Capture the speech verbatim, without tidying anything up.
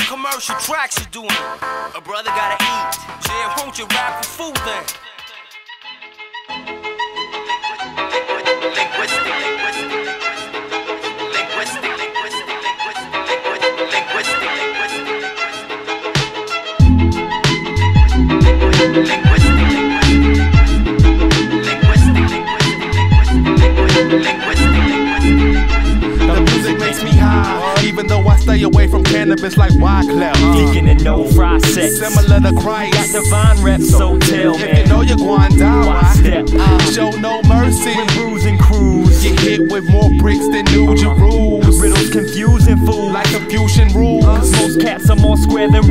commercial tracks you doing? A brother gotta eat. Yeah, won't you rap for food then? The music makes me high, even though I stay away from cannabis like Wyclef. Geeking and no fry sex, similar to Christ. Got divine reps, so tell If me. you know you're going down, Why step? show no mercy. When bruising crews, Get hit with more bricks than New Jerusalem. riddles confusing fools. Like Confucian rules. Most cats are more square than